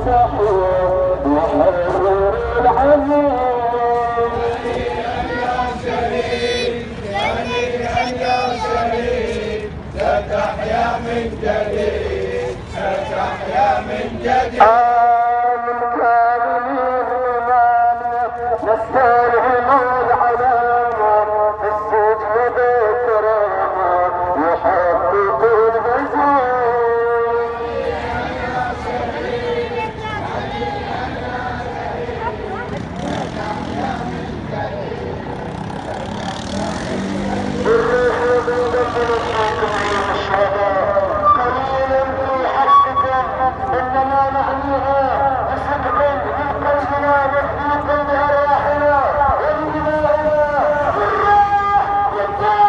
تحيا من جديد تحيا من جديد نستلهم العلامة في السجن بالكرامة يحقق الغزال قليلا في حقك انما نحميها بصدق من قلبنا نحمي قلب ارواحنا ودمائنا بالروح والدم